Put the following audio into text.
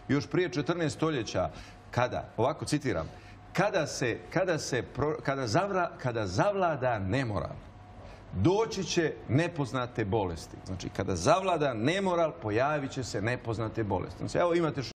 još prije 14 stoljeća, ovako citiram, kada zavlada nemoral, doći će nepoznate bolesti. Znači, kada zavlada nemoral, pojavit će se nepoznate bolesti. Znači, evo imate